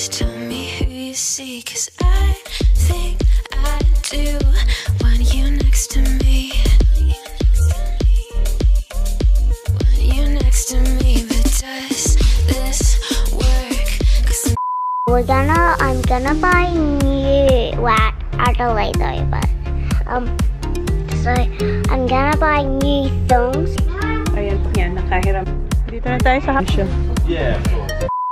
Just tell me who you see, 'cause I think I do when you're next to me. When you're next to me, but does this work? 'Cause I'm gonna buy new Adelaide though, but so I'm gonna buy new things. Ayan, yan, nakahiram. Dito na tayo sa hapsyo. Yeah, sure.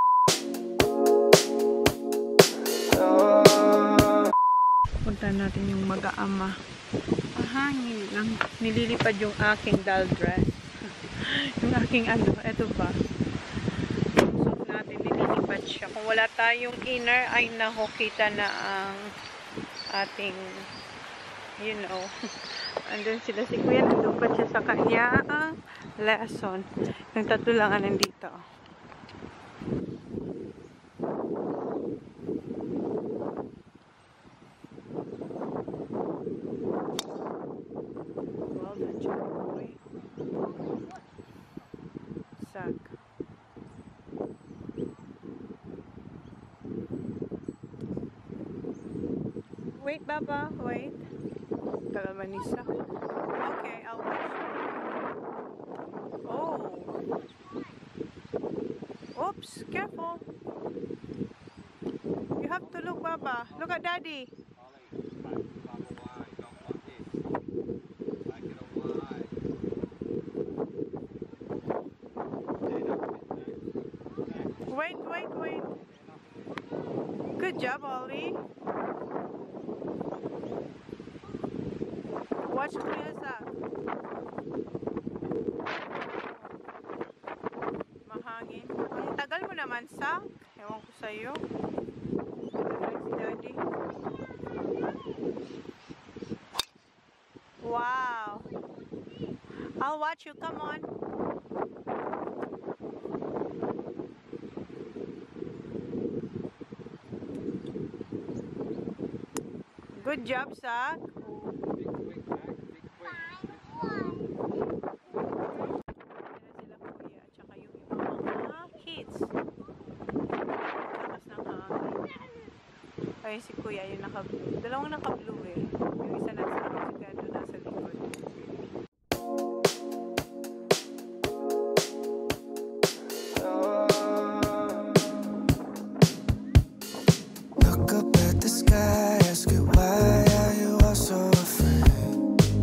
Punta natin yung mag-aama. Mahangin lang. Nililipad yung aking doll dress. Yung aking ano, eto ba? Suot natin, nililipad siya. Kung wala tayong inner, ay nakukita na ang ating, you know. Andun sila si Kuya, nandun pa siya sa kanyang lesson. Yung tatlo lang nandito. Well, nandiyan ang boy. Zach. Wait, Baba, wait. Kalaman ni Zach. Okay, I'll watch. Oh. Oops, careful. You have to look, Baba. Look at Daddy. Wait, wait, wait. Good job, Ollie. Watch Kuya Zach. Mahangin. Ang tagal mo naman, Zach. Ewan ko sa'yo. Si Daddy. Wow. I'll watch you. Come on. Good job, Zach. Ay, si Kuya, yung dalawang naka-blue eh. Yung isa nasa sigado nasa likod. look up at the sky, ask it why are you all so afraid?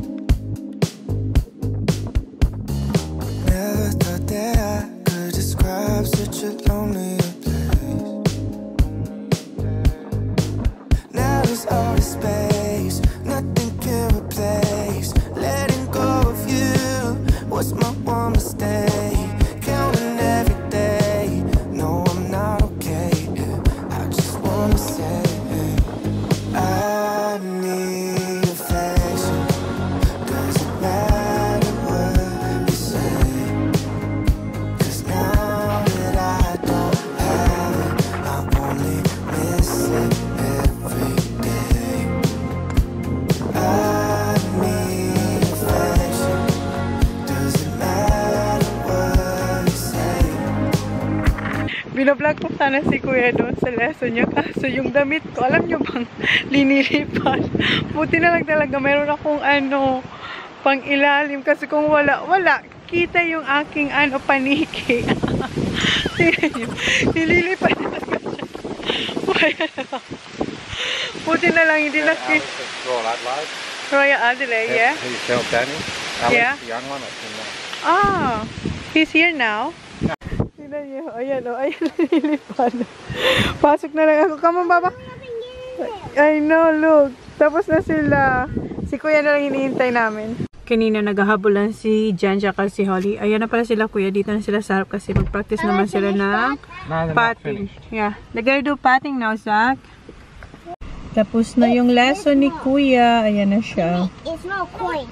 Never thought that I could describe such a lonely all the space, nothing can replace. Letting go of you was my one mistake. Counting every day, no, I'm not okay. I just wanna say I need affection. Doesn't matter what you say, 'cause now that I don't have it, I only miss it every day. I need affection. Doesn't matter what you say. Binablog ko sana si Kuya doon sa lesson niya. Kaso yung damit ko, alam nyo bang, linilipan. Buti na lang talaga, meron akong ano, pang ilalim. Kasi kung wala, kita yung aking ano, paniki. Tingnan nyo, nililipan talaga siya. Buti na lang, hindi na si Royal Adelaide. Royal Adelaide, yeah? He's helped Daniel. Yeah. The young one. That's in there. Ah, he's here now. Tingnan niyo, ayan o, ayan nililipan. Pasok na lang ako. Come on, Baba. I know, look. Tapos na sila. Si Kuya na lang hinihintay namin. Kanina naghahabulan si Jan at si Holly. Ayan na pala sila, Kuya. Dito na sila sa harap kasi mag-practice naman sila ng patting. Yeah. They're gonna do patting now, Zach. Tapos na yung lesson ni Kuya. Ayan na siya. It's no coin.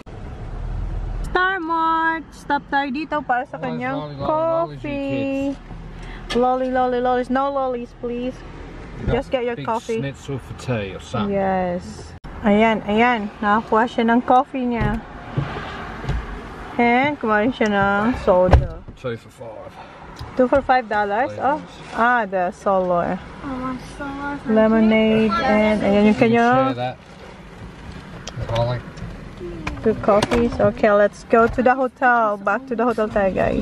Star Mart! Stop tayo dito para sa kanyang coffee. Lolly, lolly, lollies. No lollies, please. Just get your coffee. Schnitzel for tea or something. Yes. Ayan, ayan. Nakakuha siya ng coffee niya. And kumain siya ng soda. 2 for $5. 2 for $5. Oh, the solo. I want soda. Lemonade and ayan yung kanya. Share that. Holly. Good coffees. Okay, let's go to the hotel. Back to the hotel tayo, guys.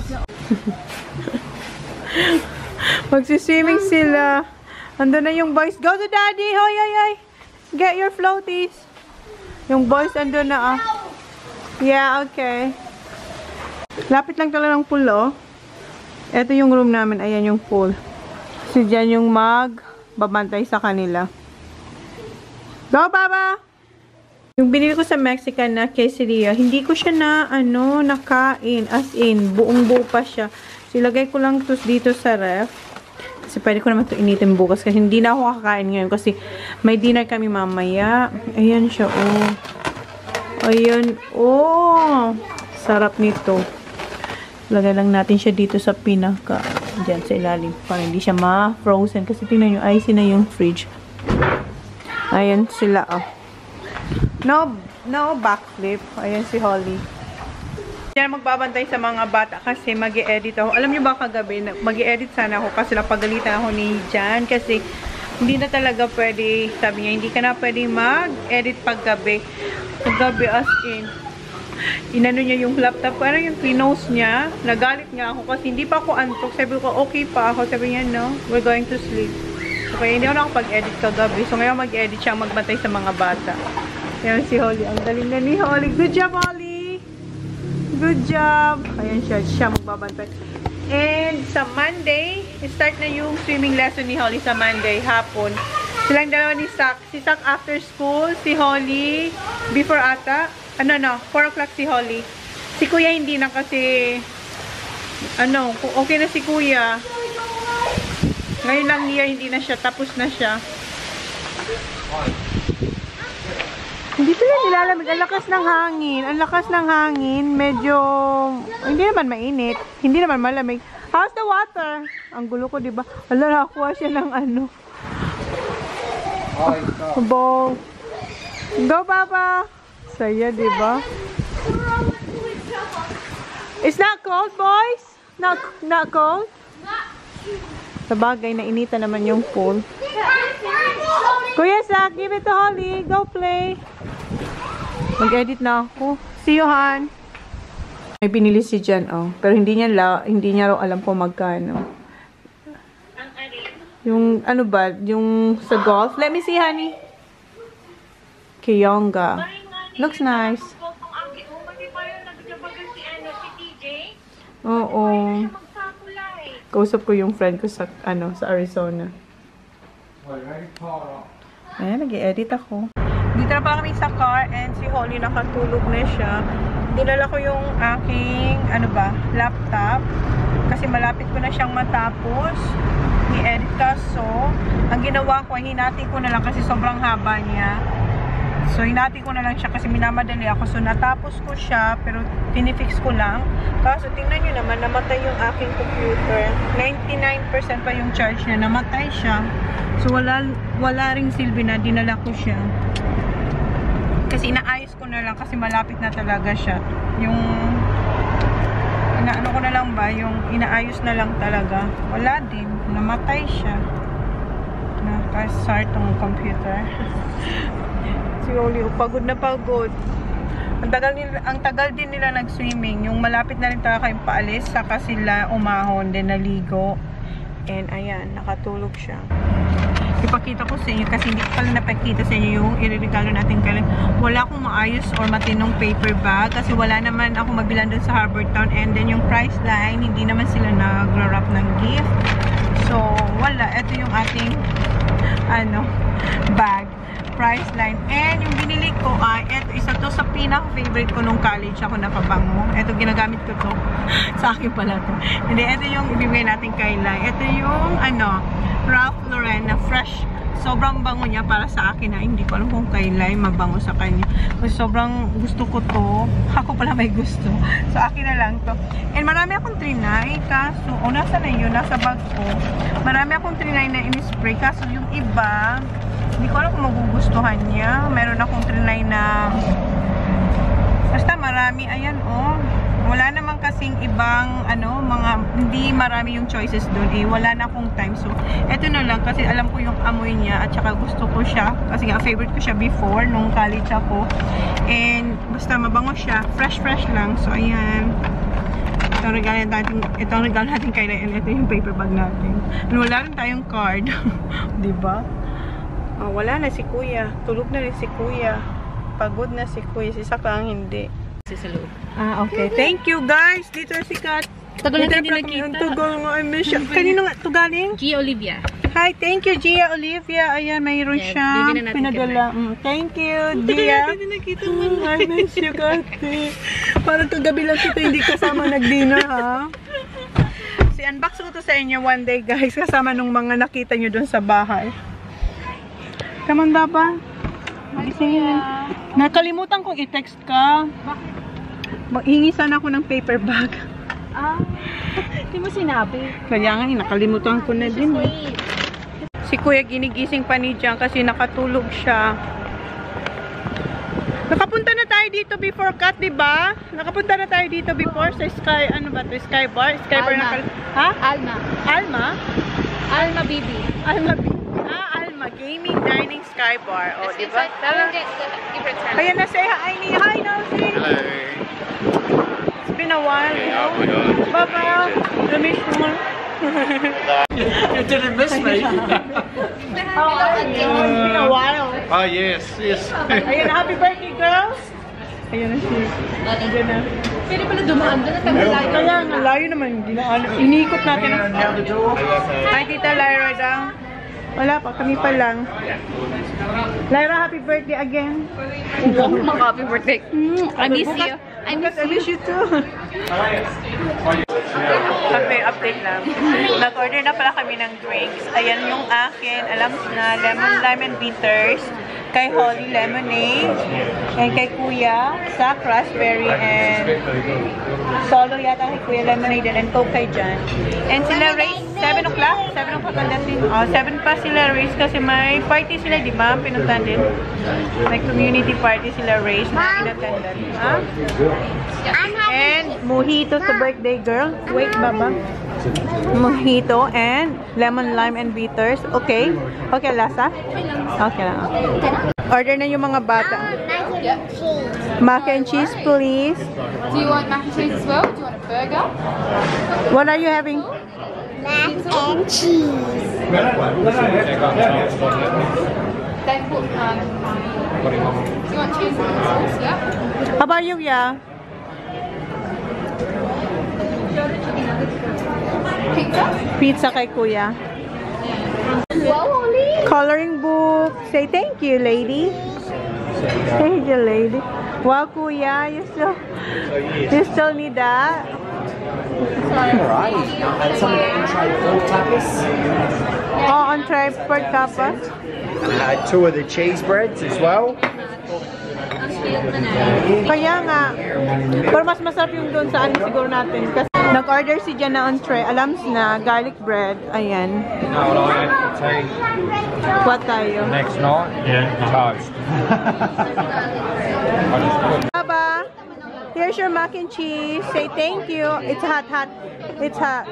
Magsiswimming sila. Ando na yung boys. Go to daddy. Hoy, hoy, hoy. Get your floaties. Yung boys ando na. Yeah, okay. Lapit lang talaga ng pool, oh. Ito yung room namin. Ayan yung pool. Kasi dyan yung babantay sa kanila. Go, Baba! Yung binili ko sa Mexican na quesadilla, hindi ko siya nakain. As in, buong-buo pa siya. So, ilagay ko lang to dito sa ref. Kasi pwede ko naman ito initin bukas. Kasi hindi na ako kakain ngayon. Kasi may dinner kami mamaya. Ayan siya, oh. Ayan, oh. Sarap nito. Lagay lang natin siya dito sa pinaka. Diyan sa ilalim. Para hindi siya ma-frozen. Kasi tingnan nyo, icy na yung fridge. Ayan sila, oh. No backflip. Ayan si Holly. Diyan magbabantay sa mga bata kasi mag-i-edit ako. Alam nyo ba kagabi, mag-i-edit sana ako kasi napagalitan ako ni Jan. Kasi hindi na talaga pwede, sabi niya, hindi ka na pwede mag-edit paggabi. Paggabi as in. Inano niya yung laptop, parang yung pinost niya. Nagalit nga ako kasi hindi pa ako antok. Sabi ko, okay pa ako. Sabi niya, no, we're going to sleep. Okay, hindi ako nakapag-edit kagabi. So ngayon mag-edit siya, magbantay sa mga bata. Ayan si Holly. Ang galing na ni Holly. Good job, Holly! Good job! Ayan siya magbabantay. And sa Monday, start na yung swimming lesson ni Holly sa Monday, hapon. Silang dalawa ni Sak. Si Sak after school, si Holly before ata. 4 o'clock si Holly. Si Kuya hindi na kasi, okay na si Kuya. Ngayon lang niya, hindi na siya. Tapos na siya. Hindi pala nilalamig. Ang lakas ng hangin. Ang lakas ng hangin. Medyo, hindi naman mainit. Hindi naman malamig. How's the water? Ang gulo ko, diba? Ala, nakakuha siya ng bowl. Go, Papa! Saya, diba? It's not cold, boys? Not cold? Sabagay, nainita naman yung pool. Kuya Sak, give it to Holly. Go play. Mag-edit na ako. See you, Han. May pinili si Jan, oh. Pero hindi niya raw alam kung magkano. Yung, yung sa golf. Let me see, honey. Kiyonga. Looks nice. Oo. Kausap ko yung friend ko sa, sa Arizona. Ayan, nag-i-edit ako. Dito na pa kami sa car and si Holly nakatulog na siya. Dinala ko yung aking, laptop. Kasi malapit ko na siyang matapos. I-edit kaso. Ang ginawa ko, hinati ko na lang kasi sobrang haba niya. So, hinati ko na lang siya kasi minamadali ako. So, natapos ko siya, pero tinifix ko lang. Kaso, tingnan nyo naman, namatay yung aking computer. 99% pa yung charge niya. Namatay siya. So, wala ring silbi na. Dinala ko siya. Kasi inaayos ko na lang kasi malapit na talaga siya. Yung, ko na lang ba, yung inaayos na lang talaga. Wala din. Namatay siya. Nakasart ang computer. Si Oli, pagod na pagod. Ang tagal din nila nag-swimming. Yung malapit na rin talaga kayong paalis. Saka sila umahon, din naligo. And ayan, nakatulog siya. Ipakita ko sa inyo kasi hindi ko pala napakita sa inyo yung iririgalo natin kailan. Wala akong maayos or matinong paper bag kasi wala naman ako mabilan doon sa Harbour Town. And then yung price line, hindi naman sila nag-wrap ng gift. So, wala. Ito yung ating bag. Price line. And yung binili ko ay isa to sa pinaka-favorite ko nung college ako na pabango. Ito, ginagamit ko to. Sa akin pala to. Hindi, ito yung ibibigay natin kay Lai. Ito yung, Ralph Lauren na fresh. Sobrang bango niya para sa akin na hindi ko alam kung kay Lai mabango sa kanya. Kasi sobrang gusto ko to. Ako pala may gusto. So, akin na lang to. And marami akong trinay. Kaso, nasa na yun? Nasa bag ko. Marami akong trinay na in-spray. Kaso, yung iba, hindi ko alam kung magugustuhan niya. Meron akong trinay na basta marami. Ayan, Wala naman kasing ibang, ano, mga, hindi marami yung choices doon eh. Wala na akong time. So, eto na lang kasi alam ko yung amoy niya at saka gusto ko siya. Kasi nga, favorite ko siya before, nung college ako. And, basta mabango siya. Fresh lang. So, ayan. Itong regalo natin kay Ryan. Ito yung paper bag natin. And wala rin tayong card. Diba? Oh, wala na si Kuya. Tulog na rin si Kuya. Pagod na si Kuya. Si Saka ang hindi. Sa loob. Okay. Thank you, guys. Dito si Kat. Tagal na tayo nakita. Ang tagal nga. I miss you. Kanino nga ito galing? Gia Olivia. Hi, thank you, Gia Olivia. Ayan, mayroon siya. Pinadala. Thank you, Gia. Tagal na nakita mo. I miss you, Kati. Parang kagabi lang kita hindi kasama nag-dinner, ha? Unbox ko to sa inyo one day, guys. Kasama nung mga nakita nyo dun sa bahay. Come on, Baba. Gisingin. Nakalimutan kong i-text ka. Maghingi sana ako ng paper bag. Hindi mo sinabi. Kaya nga, nakalimutan ko na din. Si Kuya ginigising pa ni Jan kasi nakatulog siya. Nakapunta na tayo dito before Kat, diba? Nakapunta na tayo dito before sa Sky, ano ba to? Sky Bar? Sky Bar na ha? Alma. Alma? Alma Bibi. Alma Bibi. Alma Gaming Dining Sky Bar. O, diba? Kaya na say hi, hi, Nosy. Hello. It's been a while, you know? Baba, the miss mo. You didn't miss me. It's been a while. Oh, yes. Ayan, happy birthday, girls! Ayan na siya. Ayan na. Pwede pala dumaan doon at pagkalayo. Kaya nga, layo naman. Inikot natin. Hi, Tita Lyra daw. Wala pa, kami pa lang. Lyra, happy birthday again. Happy birthday. I miss you. I miss you too. Update lang. Nag-order na pala kami ng drinks. Ayan yung akin. Alam na, lemon bitters. Kay Holly, lemonade. And kay Kuya, sa raspberry and solo yata kay Kuya, lemonade and Coke kay Jan. And sila race, 7 o'clock? 7 o'clock ang dating. 7 pa sila race kasi may party sila, di ba? Pinuntan din. May community party sila race na inatendan. And mojito sa birthday girl. Wait, Baba. Mojito and lemon, lime, and bitters. Okay? Okay, lasa? Okay lang. Order na yung mga bata. Mac and cheese, please. Do you want mac and cheese as well? Do you want a burger? What are you having? Mac and cheese. They put, do you want cheese and sauce? Yeah. How about you, yeah? Pizza? Pizza kay Kuya. Coloring book. Say thank you, lady. Thank you, lady. Wow, Kuya, you still need that? Alright, and someone can try 4 tapas. Oh, on tripod tapas. And 2 of the cheese breads as well. Kaya nga, pero mas masarap yung doon sa ano siguro natin. Kasi nag-order si Jan na on tray. Alams na, garlic bread. Ayan. What tayo? Next night? Yeah. Toast. Baba, here's your mac and cheese. Say thank you. It's hot. It's hot.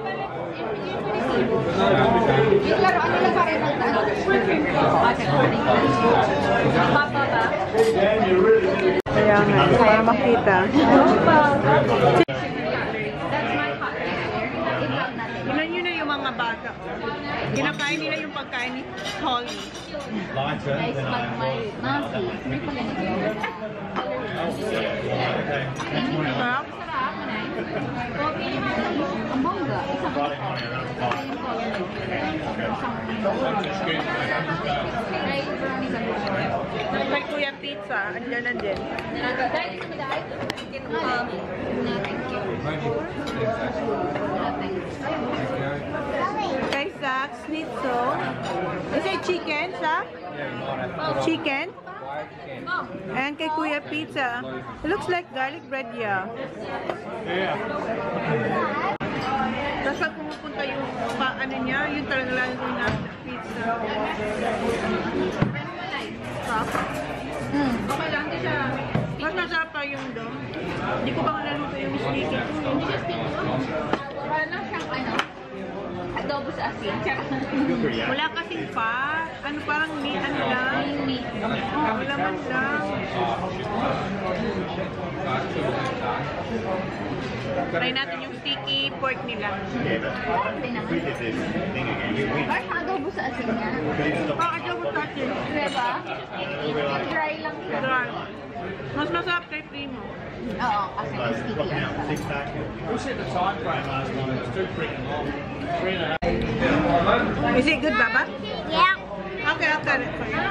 Kaya nga, para makita. Tignan nyo na yung mga bata. Kinakain nila yung pagkain ni Holly. Kay Kuya Pizza, andyan na din. Kay Zach, schnitzel. Is it chicken, Zach? Chicken? And kay Kuya Pizza. It looks like garlic bread, yeah. Tapos pag pumupunta yung ano niya, yung talaga lang yung pizza. Okay lang, di siya. Mas masarap pa yung doon. Hindi ko pa nga naluto yung sticky. Wala lang siyang adobo sa asin. Wala kasing pa. Ano parang meat, ano lang? Meat. Wala man lang. Try natin yung sticky pork nila. Parang adobo sa asin niya. Adobo sa atin. Diba? Dry lang siya. Dry. Mas masarap kay Primo. Oo, kasi sticky yan. Is it good, Baba? Yeah. Okay, I'll cut it for you.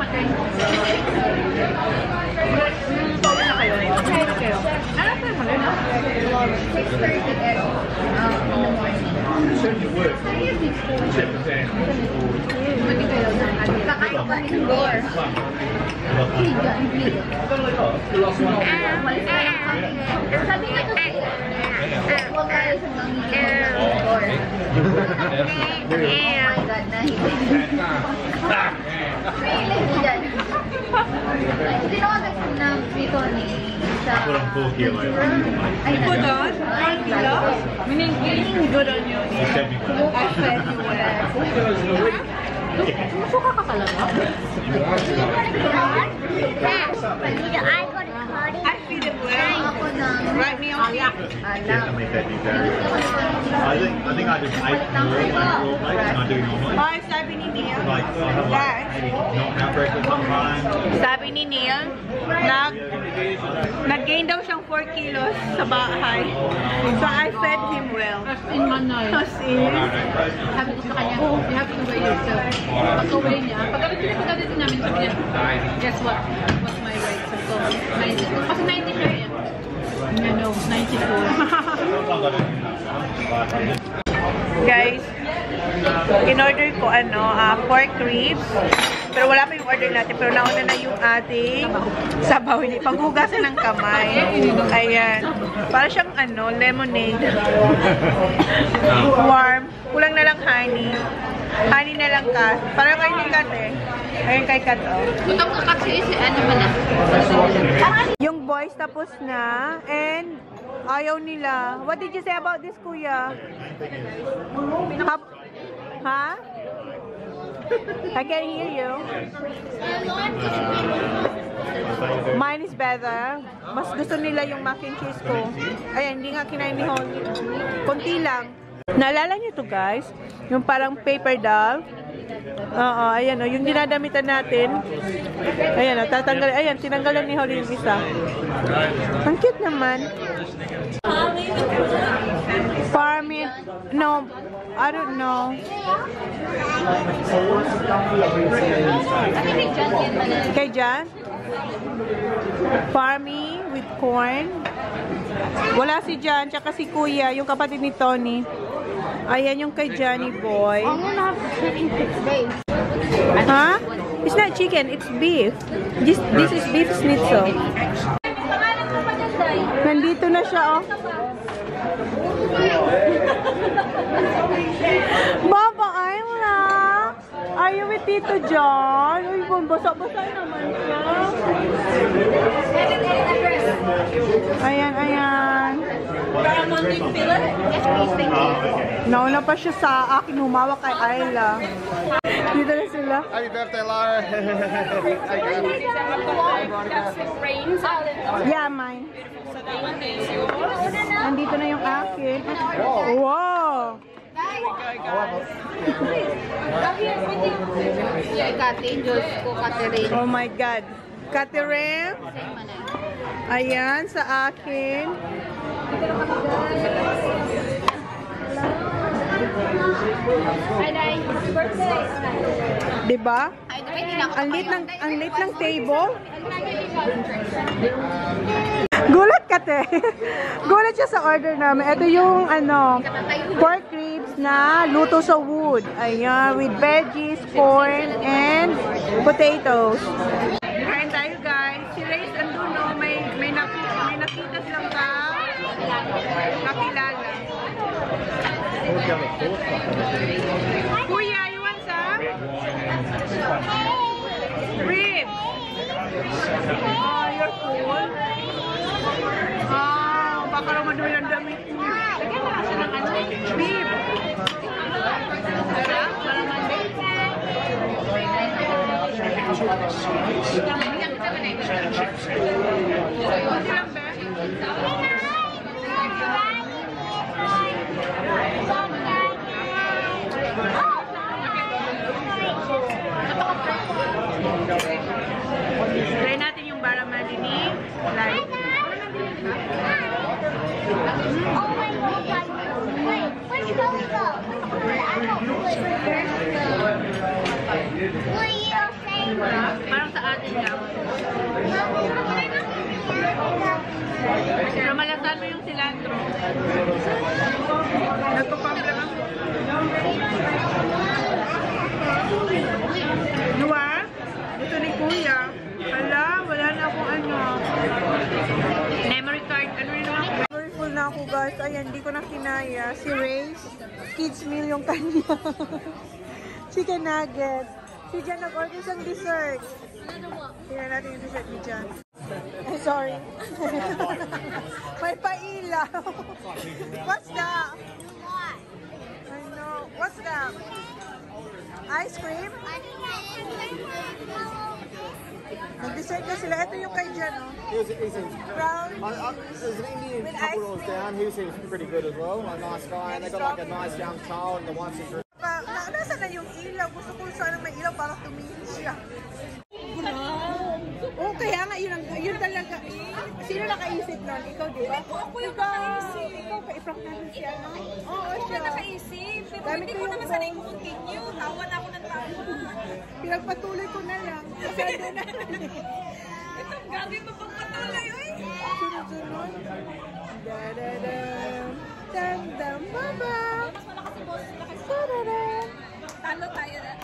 Ano pa mo rin? 6:30 in the morning. Kakain pa rin ng gore. Sabi nga kasi, huwag kayo sa mangingin ng gore. Oh my God, nahilig. Nahilig dyan. Tinawagan ko na dito ni sa... Ay, Good on? 1 kilo? Meaning good on you. I fed you well. Suka ka talaga? I got a card. I feed it well. Ako ng... Write me on Alak. I think I just ate more like than I do normally. Ay, sabi ni Neil. Like I have like maybe not have breakfast sometimes. Sabi ni Neil, nag-gain daw siyang 4 kilos sa bahay. So I fed him well. In Manay. As in, Sabi ko sa kanya, you have to weigh yourself. Pag-away niya, pag-away din namin sabi niya, guess what? What's my weight? Sabi ko, 90. Kasi 90 siya yan. No, 94. guys, in-order ko pork ribs. Pero wala pa yung order natin. Pero nauna na yung ating sabaw. Hindi paghugasan ng kamay. Ayan. Para siyang lemonade. Warm. Kulang na lang honey. Honey na lang Kat. Parang kayo ni Kat eh. Ayun kay Kat oh. Kutang ka kasi ano ba na? Yung boys tapos na. And ayaw nila. What did you say about this, Kuya? Ha? I can't hear you. Mine is better. Mas gusto nila yung mac and cheese ko. Ayan, hindi nga kinain ni Holly. Konti lang. Naalala niyo to guys? Yung parang paper doll. Oo, ayan o. Yung dinadamitan natin. Ayan o, tatanggal. Ayan, tinanggalan ni Holly yung isa. Ang cute naman. Farming. No, I don't know. Kay Jan? Farming with corn. Wala si Jan, tsaka si Kuya, yung kapatid ni Tony. Ayan yung kay Johnny Boy. I'm gonna have chicken today. Huh? It's not chicken, it's beef. This is beef schnitzel. Nandito na siya, oh. Baba, Ayla! Are you with Tito John? Uy, basa-basa naman siya. Ayan, ayan. Nauna pa siya sa akin, humawak kay Ayla. Dito na sila. Happy birthday, Lara. Yeah, mine. Nandito na yung akin. Wow! Yeah, Kati, Diyos ko, Catherine. Oh my God. Catherine. Ayan, sa akin. Diba? Ang lit ng table. Gulat ka, te. Gulat siya sa order namin. Ito yung pork ribs na luto sa wood. Ayan, with veggies, corn, and potatoes. Kain tayo, guys. Si Ray's andun, no? May nakita silang kakilala. Kuya, you want some? Ribs. Oh, you're full. Baka raw madumi ang damit niya. Lagyan mo kasi ng ano, beef. Para mandate. Try natin yung barramundi ni Light. Oh my God. Wait, which go we go? I know. Will you say Parang sa atin lang. Pero malasan mo yung cilantro. Nagpapabla ako. Luwa? Ito ni Kuya. Hala, wala na akong ano. Memory card. Ano rin naman? Memory full na ako guys. Ayan, hindi ko na kinaya. Si Ray's kids meal yung kanya. Chicken nuggets. Si Jan nag-order isang dessert. Tingnan natin yung dessert ni Jan. Ay, sorry. May pailaw. What's that? I know. What's that? Ice cream? Nag-dessert na sila. Ito yung kay Jan, no? He's Brown. there's an Indian With couple ice rolls cream. down. He seems pretty good as well. A nice guy. And they got like a nice young child, and the wife's just Nasa na yung ilaw? Gusto ko sana may ilaw para tumingin siya. Oo, kaya nga yun talaga. Sino nakaisip nun? Ikaw, di ba? Ako yung nakaisip. Ikaw, pa-ifrag natin siya, no? Oo, Ako siya. yung nakaisip. Pero Gamit hindi ko ko yung naman phone. sana i-continue. Tawa na ako ng tawa. Pinagpatuloy ko na lang. Kasado na. Itong gabi mapagpatuloy. Uy! Sunod-sunod. Da-da-dam. Dam-dam, baba. Mas malakas yung boss. Da-da-dam. Talo tayo na.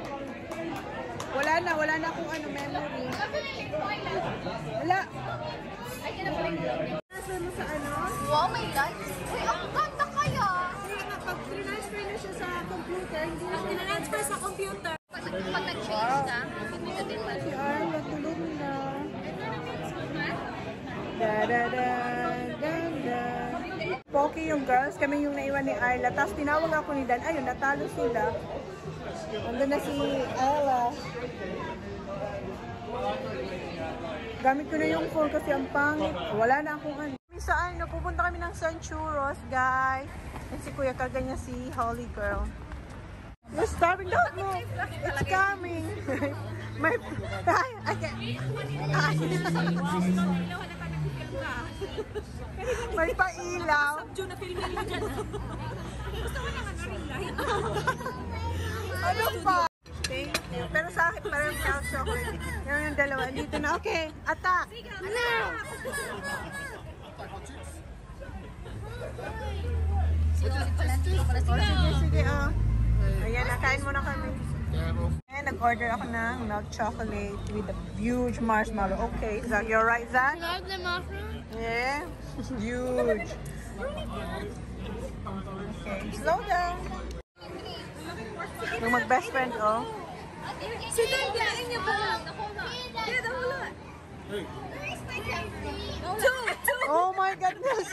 Wala na akong ano, memory. Wala. Transfer mo sa ano? Wow, may lights. Uy, ang ganda kaya. Kaya nga, pag transfer na siya sa computer, hindi na siya Transfer sa computer. Pag nag-change na, hindi ka din si Arla, tulog na. Da-da-da, ganda. Poki yung girls, kami yung naiwan ni Arla. Tapos tinawag ako ni Dan, ayun, natalo sila. Nandun na si Arla. Gamit ko na yung phone kasi ang pangit. Wala na akong ano. Saan? Pupunta kami ng San Churros, guys. And si Kuya kaganya si Holy Girl. You're starving, don't move. It's coming. May... Ay, okay. Ay. May pailaw. June na filmin mo dyan. Gusto ko na nga na-ring Ano pa? Thank you. Pero sa akin, parang milk chocolate. Yan yung dalawa. Dito na. Okay, attack. Now! Sige. Ayan, nakain muna kami. Ayan, nag-order ako ng milk chocolate with a huge marshmallow. Okay, Zach, you're right, Zach? love the mushroom? Yeah, huge. Okay, slow down. Yung mag-best friend, oh. Si Dan, kinain niya pa lang. Yeah, wala. Two! Oh my goodness!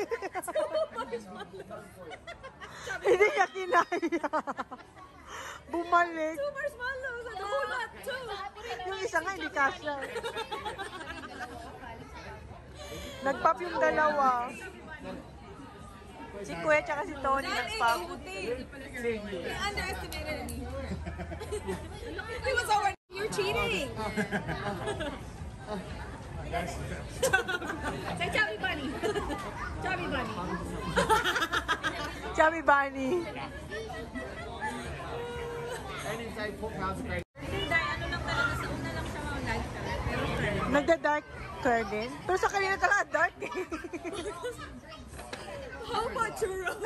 Hindi niya kinaya. Bumalik. Two marshmallows. Ano wala? Two! Yung isa nga hindi kasya. Nag-pop yung dalawa. Si Kuya tsaka si Tony nag-pop. You underestimated me. It was over. You're cheating. Say chubby bunny. Chubby bunny. Chubby Bunny. They didn't say put pounds of crazy. Ano lang talaga sa una lang siya mga light color. Nagda-dark curd din. Pero sa kanila talaga dark eh. How about churro?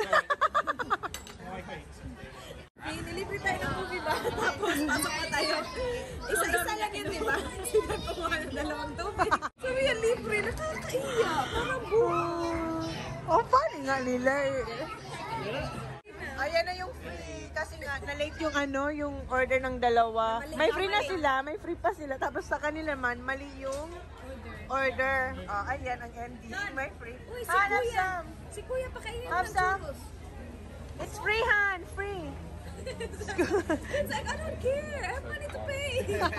Okay, nilibre tayo ng movie ba? Tapos pasok pa tayo. Isa-isa lang yun, di ba? Sila kumuha ng dalawang tubig. Sabi yan, libre. Nakakaiya. Parang Oh, funny nga nila eh. Ayan na yung free. Kasi nga, na-late yung ano, yung order ng dalawa. May free na sila, may free pa sila. Tapos sa kanila man, mali yung order. Ayan, ang MD. May free. Uy, si Have Kuya. some. Si Kuya, pakainin mo Have ng some. churros. It's free, Han. Free. It's like, I don't care. I have money to pay.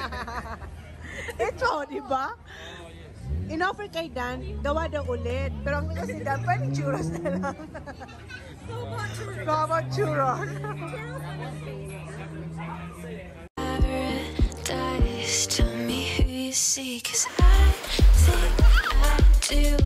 Ito, di ba? In-offer kay Dan, gawa daw ulit. Pero ang kasi Dan, pwede churros na lang. How about churros? How about churros? Paradise, tell me who you see, 'cause I think I do.